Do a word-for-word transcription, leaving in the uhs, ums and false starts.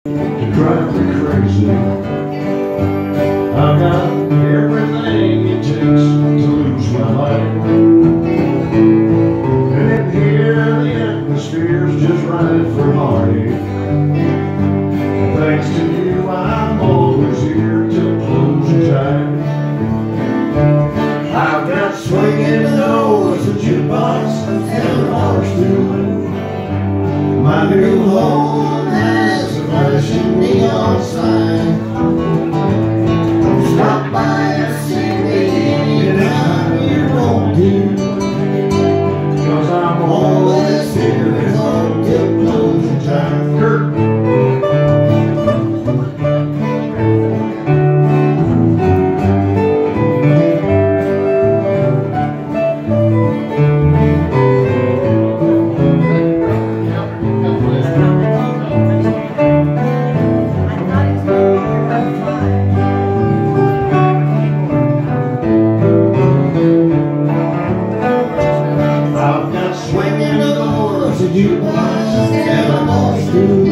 to drive me crazy. I've got everything it takes to lose my life, and in here the atmosphere's just right for heartache. Thanks to you, I'm always here till closing time. I've got swinging doors, a jukebox, and a horse too. My new home has a flashing neon sign. Stop by and see me anytime you want to, 'cause I'm always here till closing time. Kurt. Swinging the doors of jukebox and a horse too.